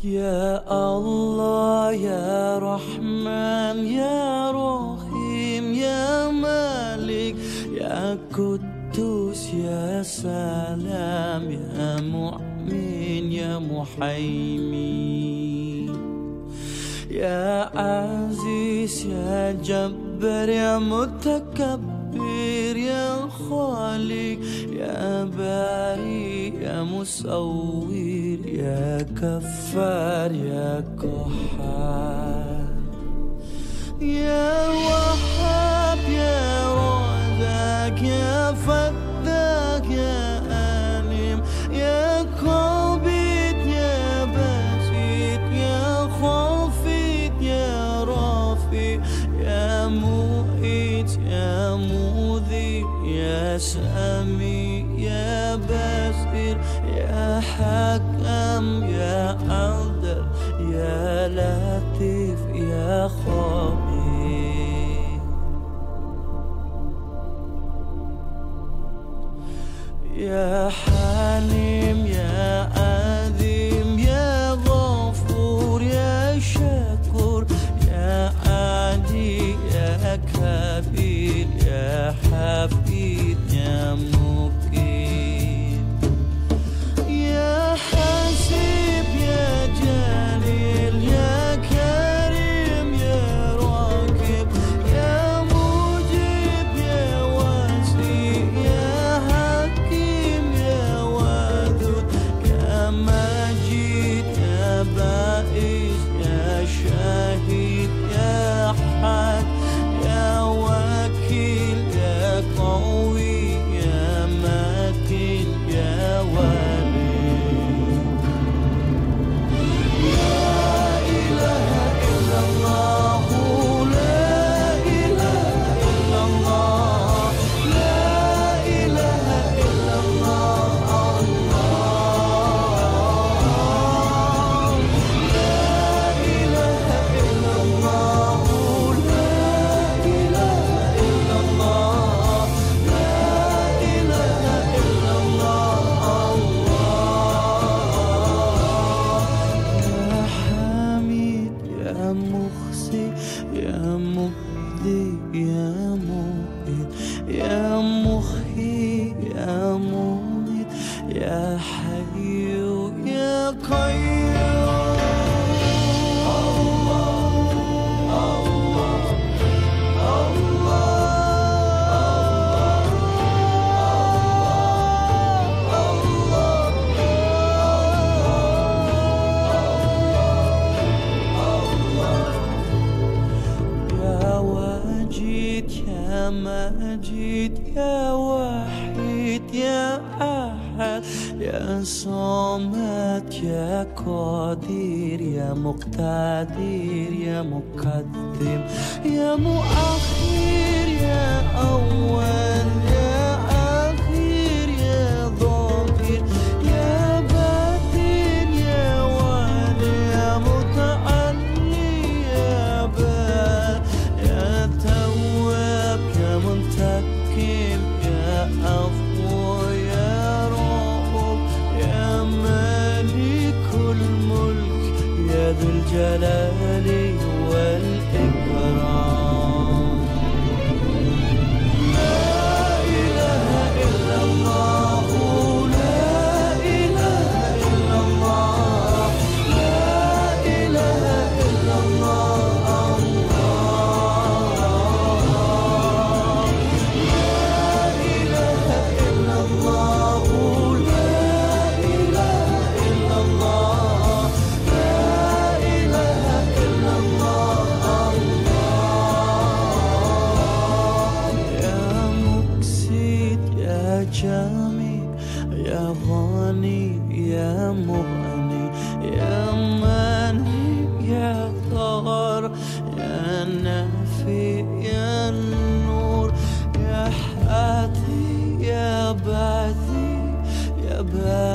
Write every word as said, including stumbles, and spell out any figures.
يا الله يا رحمن يا رحيم يا مالك يا قدوس يا سلام يا مؤمن يا محيمين يا عزيز يا جبار يا متكبر يا خالق يا باري يا مصور يا كفار يا قهار يا وهاب يا رزاق يا فتاح يا عليم يا قابض يا باسط يا خافض يا رافع يا مؤيد يا مذيب يا سميع يا بصير يا حكم يا عدل يا لطيف يا خبير يا حليم يا عظيم يا غفور يا شكور يا عدي يا كبير يا حفيظ يا مقيم يا حسيب يا جليل يا كريم يا راكب يا مجيب يا واسع يا حكيم يا ودود يا مجيد يا بائس يا شهيد يا حق يا وكيل يا قوي يا متين يا ولي لا إله إلا الله لا إله إلا الله لا إله إلا الله لا إله إلا الله لا إله إلا الله لا إله إلا الله يا حميد يا مخزي يا مبدي يا مؤيد يا محيي يا مميت يا حي يا قيوم يا واجد يا مجيد يا وحيد يا أحد يا صمد يا قدير يا مقتدر يا مقدم يا مؤخر يا أول يا أخير يا ظاهر يا باطن يا والي يا متعلي يا بار يا تواب يا منتقم يا عفو يا رؤوف يا مالك الملك يا ذو الجلال والإكرام لا إله إلا الله لا إله إلا الله لا إله إلا الله لا إله إلا الله لا إله إلا الله لا إله إلا الله يا مقسط يا جميل يا غني يا مغني يا ماني يا طهر يا نافي يا نور يا حادي يا باثي يا باثي